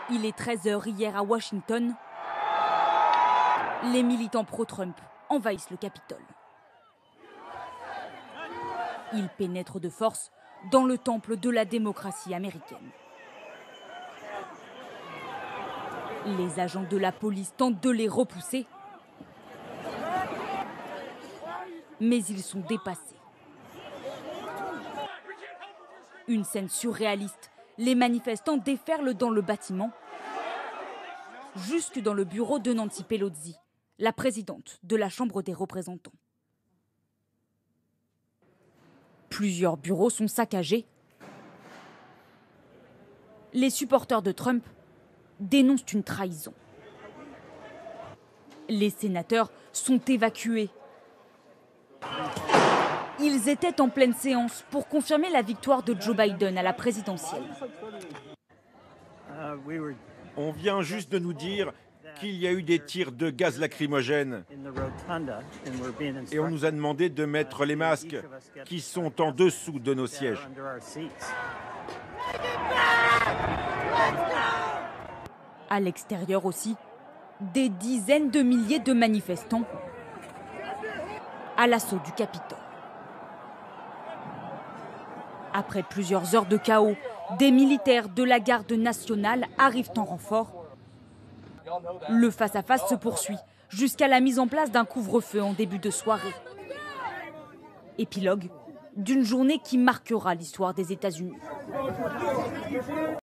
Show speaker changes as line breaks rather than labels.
Il est 13h hier à Washington. Les militants pro-Trump envahissent le Capitole. Ils pénètrent de force dans le temple de la démocratie américaine. Les agents de la police tentent de les repousser, mais ils sont dépassés. Une scène surréaliste. Les manifestants déferlent dans le bâtiment, jusque dans le bureau de Nancy Pelosi, la présidente de la Chambre des représentants. Plusieurs bureaux sont saccagés. Les supporters de Trump dénoncent une trahison. Les sénateurs sont évacués. Ils étaient en pleine séance pour confirmer la victoire de Joe Biden à la présidentielle.
On vient juste de nous dire qu'il y a eu des tirs de gaz lacrymogène. Et on nous a demandé de mettre les masques qui sont en dessous de nos sièges.
À l'extérieur aussi, des dizaines de milliers de manifestants à l'assaut du Capitole. Après plusieurs heures de chaos, des militaires de la garde nationale arrivent en renfort. Le face-à-face se poursuit jusqu'à la mise en place d'un couvre-feu en début de soirée. Épilogue d'une journée qui marquera l'histoire des États-Unis.